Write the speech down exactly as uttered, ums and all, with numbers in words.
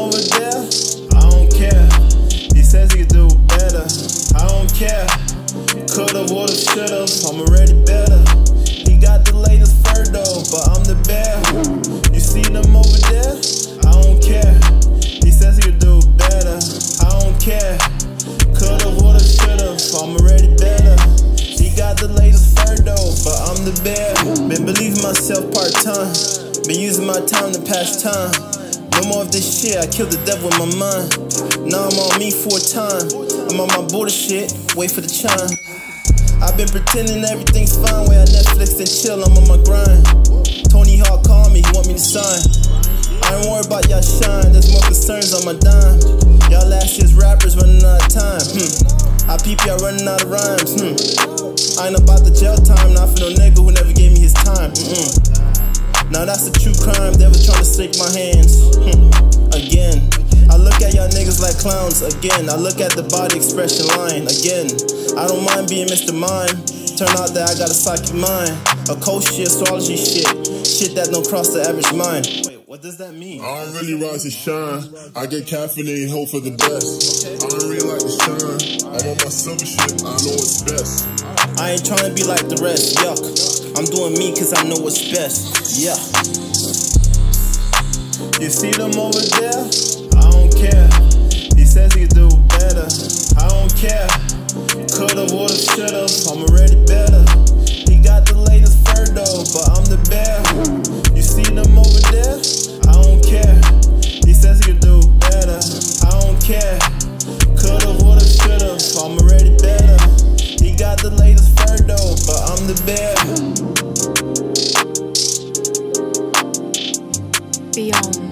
over there, I don't care. He says he could do better, I don't care. Could've, would've, should've, I'm already better. He got the latest fur though, but I'm the bear. You see them over there, I don't care. He says he could do better, I don't care. Could've, would've, should've, I'm already better. He got the latest fur though, but I'm the bear. Been believing myself part-time, been using my time to pass time. No more of this shit, I killed the devil in my mind. Now I'm on me for a time. I'm on my bullshit, wait for the chime. I've been pretending everything's fine, where I Netflix and chill, I'm on my grind. Tony Hawk called me, he want me to sign. I ain't worried about y'all shine, there's more concerns on my dime. Y'all last year's rappers running out of time. Hmm. I peep y'all running out of rhymes. Hmm. I ain't about the jail time, not for no nigga who never gave me his time. Mm-mm. Now that's a true crime, they were trying to stick my hands. Hmm. Again, I look at y'all niggas like clowns. Again, I look at the body expression line. Again, I don't mind being Mister Mime. Turn out that I got a psychic mind. A cold shit, astrology shit. Shit that don't cross the average mind. Wait, what does that mean? I don't really rise and shine. I get caffeinated, hope for the best. I don't really like to shine. I'm on my silver shit, I know what's best. I ain't trying to be like the rest, yuck. I'm doing me cause I know what's best, yeah. You see them over there? I don't care. He says he could do better, I don't care. Could've, would've, should've, I'm already better. He got the latest fur though, but I'm the bear. You see them over there? I don't care. He says he could do better, I don't care. Could've, would've, should've, I'm already better. He got the latest fur though, but I'm the bear. Beyond.